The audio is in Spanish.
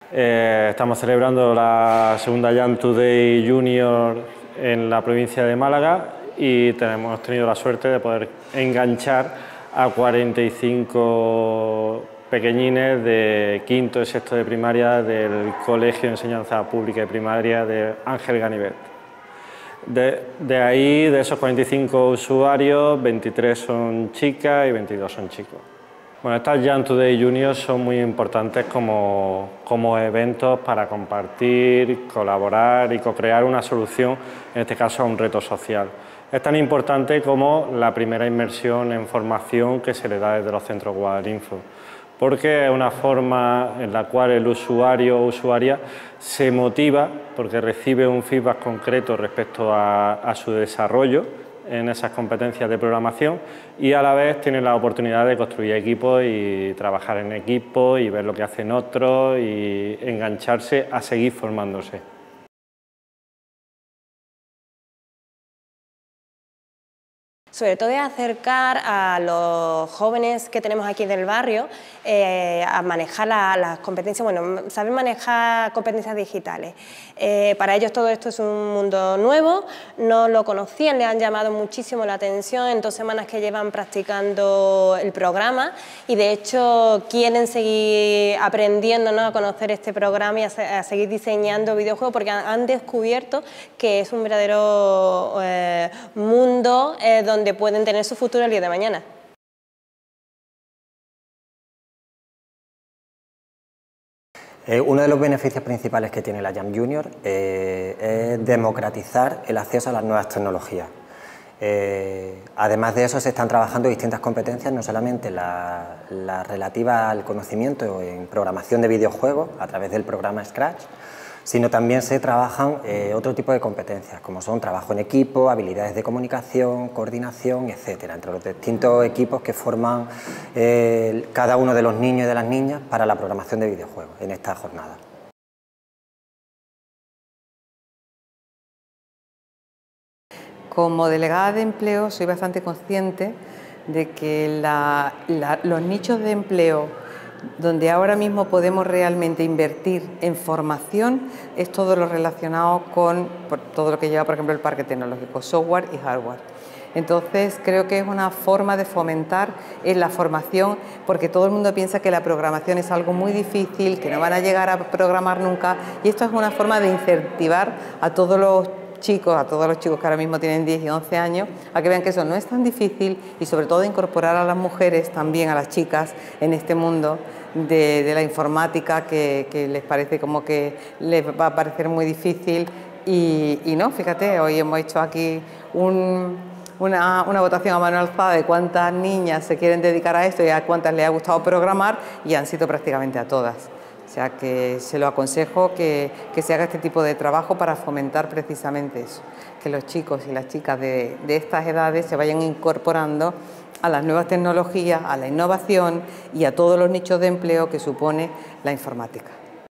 Estamos celebrando la segunda Young Today Junior en la provincia de Málaga y hemos tenido la suerte de poder enganchar a 45 pequeñines de quinto y sexto de primaria del Colegio de Enseñanza Pública y Primaria de Ángel Ganivet. De ahí, de esos 45 usuarios, 23 son chicas y 22 son chicos. Bueno, estas Young Today Juniors son muy importantes como eventos para compartir, colaborar y co-crear una solución, en este caso a un reto social. Es tan importante como la primera inmersión en formación que se le da desde los centros Guadalinfo, porque es una forma en la cual el usuario o usuaria se motiva porque recibe un feedback concreto respecto a su desarrollo en esas competencias de programación y a la vez tiene la oportunidad de construir equipos y trabajar en equipo y ver lo que hacen otros y engancharse a seguir formándose. Sobre todo es acercar a los jóvenes que tenemos aquí del barrio a manejar las competencias, bueno, saber manejar competencias digitales. Para ellos todo esto es un mundo nuevo, no lo conocían, les han llamado muchísimo la atención en 2 semanas que llevan practicando el programa y de hecho quieren seguir aprendiendo, ¿no?, a conocer este programa y a seguir diseñando videojuegos porque han descubierto que es un verdadero mundo donde pueden tener su futuro el día de mañana. Uno de los beneficios principales que tiene la Young Junior es democratizar el acceso a las nuevas tecnologías. Además de eso, se están trabajando distintas competencias, no solamente la relativa al conocimiento en programación de videojuegos a través del programa Scratch, sino también se trabajan otro tipo de competencias, como son trabajo en equipo, habilidades de comunicación, coordinación, etcétera, entre los distintos equipos que forman cada uno de los niños y de las niñas para la programación de videojuegos en esta jornada. Como delegada de empleo soy bastante consciente de que los nichos de empleo donde ahora mismo podemos realmente invertir en formación es todo lo relacionado con todo lo que lleva, por ejemplo, el parque tecnológico, software y hardware. Entonces creo que es una forma de fomentar en la formación, porque todo el mundo piensa que la programación es algo muy difícil, que no van a llegar a programar nunca, y esto es una forma de incentivar a todos los chicos que ahora mismo tienen 10 y 11 años, a que vean que eso no es tan difícil y sobre todo incorporar a las mujeres también, a las chicas, en este mundo de la informática que les parece como que les va a parecer muy difícil y no, fíjate, hoy hemos hecho aquí una votación a mano alzada de cuántas niñas se quieren dedicar a esto y a cuántas les ha gustado programar y han sido prácticamente a todas. O sea que se lo aconsejo que se haga este tipo de trabajo para fomentar precisamente eso, que los chicos y las chicas de estas edades se vayan incorporando a las nuevas tecnologías, a la innovación y a todos los nichos de empleo que supone la informática.